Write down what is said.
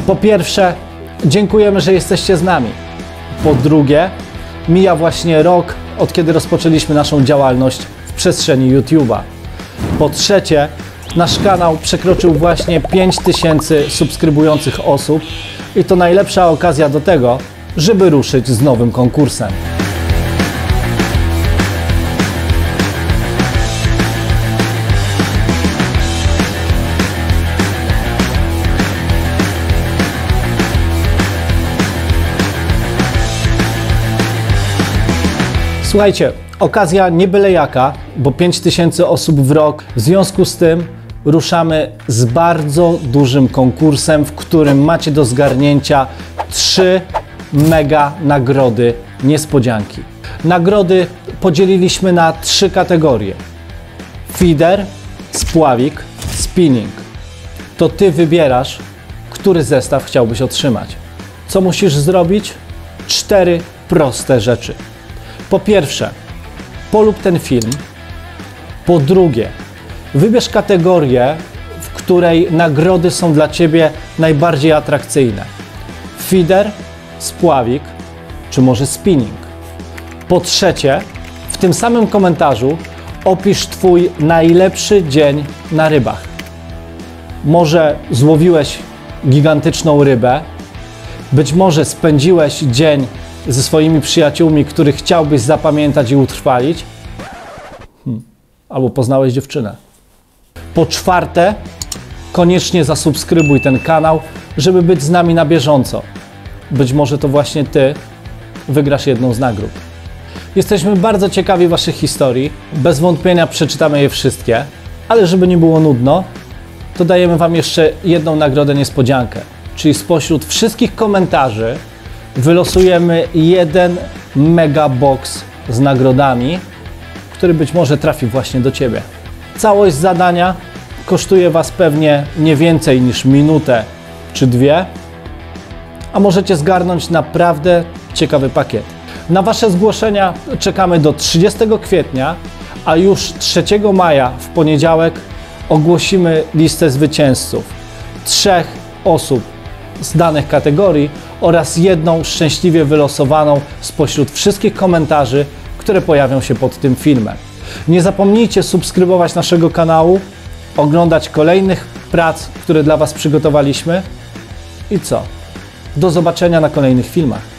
Po pierwsze, dziękujemy, że jesteście z nami. Po drugie, mija właśnie rok, od kiedy rozpoczęliśmy naszą działalność w przestrzeni YouTube'a. Po trzecie, nasz kanał przekroczył właśnie 5000 subskrybujących osób i to najlepsza okazja do tego, żeby ruszyć z nowym konkursem. Słuchajcie, okazja nie byle jaka, bo 5000 osób w rok. W związku z tym ruszamy z bardzo dużym konkursem, w którym macie do zgarnięcia 3 mega nagrody niespodzianki. Nagrody podzieliliśmy na 3 kategorie. Feeder, spławik, spinning. To Ty wybierasz, który zestaw chciałbyś otrzymać. Co musisz zrobić? 4 proste rzeczy. Po pierwsze, polub ten film. Po drugie, wybierz kategorię, w której nagrody są dla Ciebie najbardziej atrakcyjne. Feeder, spławik, czy może spinning. Po trzecie, w tym samym komentarzu opisz Twój najlepszy dzień na rybach. Może złowiłeś gigantyczną rybę, być może spędziłeś dzień ze swoimi przyjaciółmi, których chciałbyś zapamiętać i utrwalić, albo poznałeś dziewczynę. Po czwarte, koniecznie zasubskrybuj ten kanał, żeby być z nami na bieżąco. Być może to właśnie Ty wygrasz jedną z nagród. Jesteśmy bardzo ciekawi Waszych historii. Bez wątpienia przeczytamy je wszystkie, ale żeby nie było nudno, to dajemy Wam jeszcze jedną nagrodę niespodziankę. Czyli spośród wszystkich komentarzy wylosujemy jeden mega box z nagrodami, który być może trafi właśnie do Ciebie. Całość zadania kosztuje Was pewnie nie więcej niż minutę czy 2, a możecie zgarnąć naprawdę ciekawy pakiet. Na Wasze zgłoszenia czekamy do 30 kwietnia, a już 3 maja w poniedziałek ogłosimy listę zwycięzców. 3 osób z danych kategorii oraz jedną szczęśliwie wylosowaną spośród wszystkich komentarzy, które pojawią się pod tym filmem. Nie zapomnijcie subskrybować naszego kanału, oglądać kolejnych prac, które dla Was przygotowaliśmy i co? Do zobaczenia na kolejnych filmach.